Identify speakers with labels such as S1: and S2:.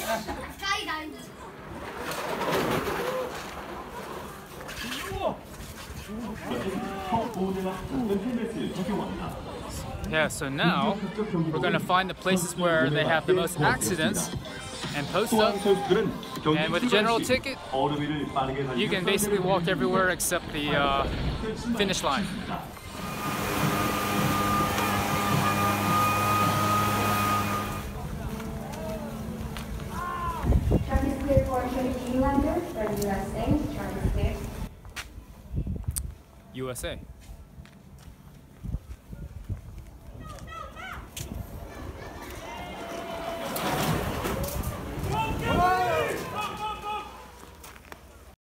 S1: Yeah, so now we're going to find the places where they have the most accidents and post them. And with a general ticket, you can basically walk everywhere except the finish line.
S2: Track is clear for New Lander from USA. Track is clear.
S1: USA.